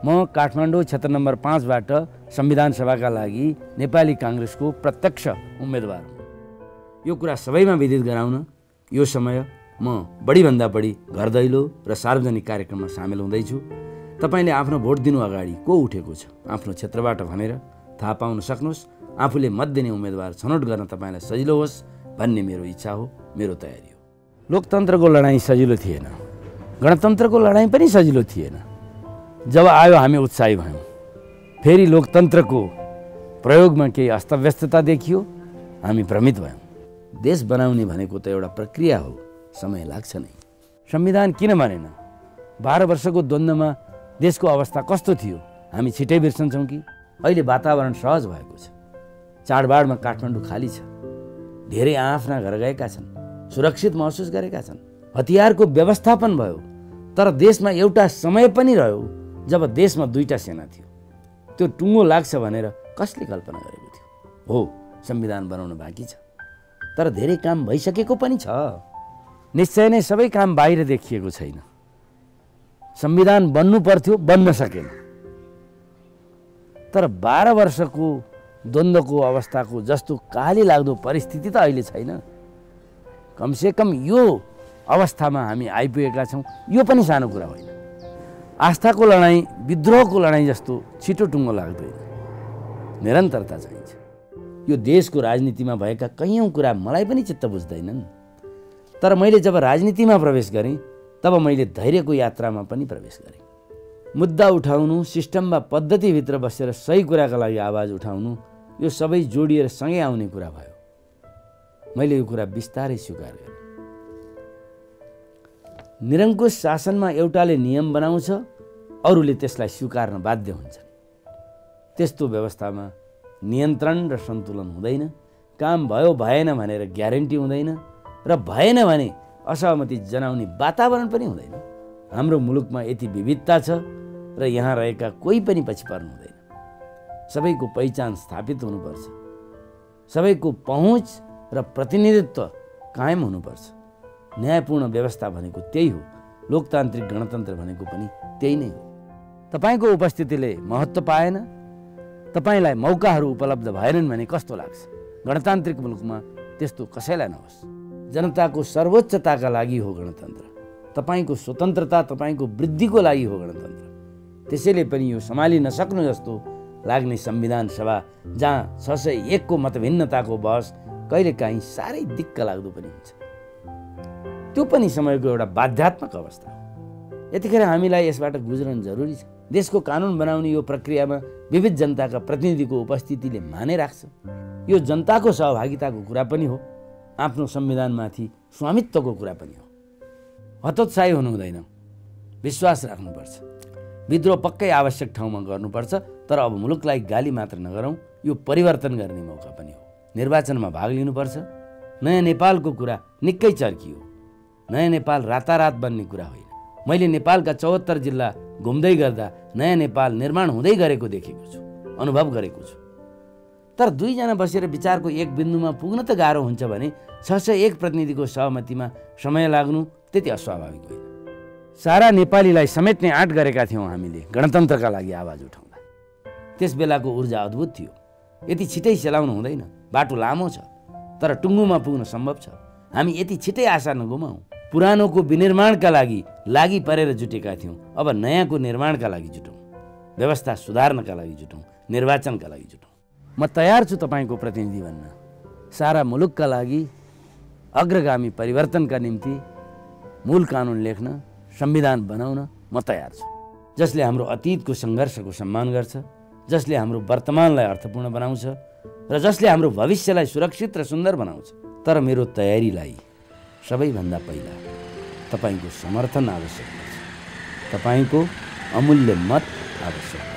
म काठमाडौँ क्षेत्र नम्बर 5 बाट संविधान सभाका लागि नेपाली कांग्रेसको प्रत्यक्ष उम्मेदवार हुँ। यो कुरा सबैमा विदित गराउन यो समय म बढीभन्दा बढी घर दैलो र सार्वजनिक कार्यक्रममा सामेल हुँदैछु। तपाईले आफ्नो भोट दिनु अगाडि को उठेको छ आफ्नो क्षेत्रबाट भनेर थाहा पाउन सक्नुहोस्। आफूले मत दिने उम्मेदवार छनौट गर्न तपाईलाई सजिलो होस् भन्ने मेरो इच्छा हो, मेरो तयारी हो। लोकतन्त्रको लडाईँ सजिलो थिएन, गणतन्त्रको लडाईँ पनि सजिलो थिएन। जब आयो हामी उत्साही भयौँ। फेरि लोकतन्त्रको प्रयोगमा केही अस्तव्यस्तता देखियो, हामी भ्रमित भयौँ। देश बनाउने भनेको त एउटा प्रक्रिया हो, समय लाग्छ नै। संविधान किन बनेन? 12 वर्षको द्वन्द्वमा देशको अवस्था कस्तो थियो हामी छिटै बिर्सन्छौँ कि? अहिले वातावरण सहज भएको छ। चाडबाडमा काठमाडौँ खाली छ। धेरै आफ्ना घर गएका छन्, सुरक्षित महसुस गरेका छन्। हतियारको व्यवस्थापन भयो। तर देशमा एउटा समय पनि रह्यो जब देशमा 2टा सेना थियो। त्यो टुङ्गो लाग्छ भनेर कसले कल्पना गरेको थियो? हो, संविधान बनाउन बाँकी छ, तर धेरै काम भइसकेको पनि छ। निश्चय नै सबै काम बाहिर देखिएको छैन। संविधान बन्नु पर्थ्यो, बन्न सकेन। तर 12 वर्षको द्वन्द्वको अवस्थाको जस्तो काली लाग्दो परिस्थिति त अहिले छैन। कमसेकम यो अवस्थामा हामी आइपुगेका छौँ, यो पनि सानो कुरा होइन। आस्थाको लडाईँ, विद्रोहको लडाईँ जस्तो छिटो टुङ्गो लाग्दैन। निरन्तरता चाहिन्छ। यो देशको राजनीतिमा भएका कैयौँ कुरा मलाई पनि चित्त बुझ्दैनन्। तर मैले जब राजनीतिमा प्रवेश गरेँ तब मैले धैर्यको यात्रामा पनि प्रवेश गरेँ। मुद्दा उठाउनु, सिस्टम वा पद्धतिभित्र बसेर सही कुराका लागि आवाज उठाउनु, यो सबै जोडिएर सँगै आउने कुरा भयो। मैले यो कुरा बिस्तारै स्वीकार गरेँ। निरङ्कुश शासनमा एउटाले नियम बनाउँछ, अरूले त्यसलाई स्वीकार्न बाध्य हुन्छन्। त्यस्तो व्यवस्थामा नियन्त्रण र सन्तुलन हुँदैन। काम भयो भएन भनेर ग्यारेन्टी हुँदैन, र भएन भने असहमति जनाउने वातावरण पनि हुँदैन। हाम्रो मुलुकमा यति विविधता छ र यहाँ रहेका कोही पनि पछि पर्नु हुँदैन। सबैको पहिचान स्थापित हुनुपर्छ। सबैको पहुँच र प्रतिनिधित्व कायम हुनुपर्छ। न्यायपूर्ण व्यवस्था भनेको त्यही हो। लोकतान्त्रिक गणतन्त्र भनेको पनि त्यही नै हो। तपाईको उपस्थितिले महत्त्व पाएन, तपाईलाई मौकाहरू उपलब्ध भएनन् भने कस्तो लाग्छ? गणतान्त्रिक मुलुकमा त्यस्तो कसैलाई नहोस्। जनताको सर्वोच्चताका लागि हो गणतन्त्र। तपाईको स्वतन्त्रता, तपाईको वृद्धिको लागि हो गणतन्त्र। त्यसैले पनि यो सम्हालि नसक्नु जस्तो लाग्ने संविधान सभा जहाँ 601 को मतभिन्नताको बहस कहिलेकाहीँ साह्रै दिक्क लाग्दो पनि हुन्छ। त्यो पनि समयको एउटा बाध्यात्मक अवस्था हो। यतिखेर हामीलाई यसबाट गुज्रन जरुरी छ। देशको कानुन बनाउने यो प्रक्रियामा विविध जनताका प्रतिनिधिको उपस्थितिले माने राख्छ। यो जनताको सहभागिताको कुरा पनि हो, आफ्नो संविधानमाथि स्वामित्वको कुरा पनि हो। हतोत्साही हुनु हुँदैन, विश्वास राख्नुपर्छ। विद्रोह पक्कै आवश्यक ठाउँमा गर्नुपर्छ, तर अब मुलुकलाई गाली मात्र नगरौँ, यो परिवर्तन गर्ने मौका पनि हो। निर्वाचनमा भाग लिनुपर्छ। नयाँ नेपालको कुरा निकै चर्कियो। नयाँ नेपाल रातारात बन्ने कुरा होइन। मैले नेपालका 74 जिल्ला घुम्दै गर्दा नयाँ नेपाल निर्माण हुँदै गरेको देखेको छु, अनुभव गरेको छु। तर 2 जना बसेर विचारको एक बिन्दुमा पुग्न त गाह्रो हुन्छ भने 601 प्रतिनिधिको सहमतिमा समय लाग्नु त्यति अस्वाभाविक होइन। सारा नेपालीलाई समेट्ने आँट गरेका थियौँ हामीले गणतन्त्रका लागि आवाज उठाउँदा। त्यस बेलाको ऊर्जा अद्भुत थियो। यति छिटै सेलाउनु हुँदैन, बाटो लामो छ, तर टुङ्गोमा पुग्न सम्भव छ। हामी यति छिटै आशा नगुमाउँ। पुरानोको विनिर्माणका लागि परेर जुटेका थियौँ, अब नयाँको निर्माणका लागि जुटौँ। व्यवस्था सुधार्नका लागि जुटौँ, निर्वाचनका लागि जुटौँ। म तयार छु तपाईको प्रतिनिधि बन्न। सारा मुलुकका लागि अग्रगामी परिवर्तनका निम्ति मूल कानुन लेख्न, संविधान बनाउन म तयार छु। जसले हाम्रो अतीतको सङ्घर्षको सम्मान गर्छ, जसले हाम्रो वर्तमानलाई अर्थपूर्ण बनाउँछ र जसले हाम्रो भविष्यलाई सुरक्षित र सुन्दर बनाउँछ। तर मेरो तयारीलाई सबैभन्दा पहिला तपाईको समर्थन आवश्यक पर्छ। तपाईको अमूल्य मत आवश्यक पर्छ।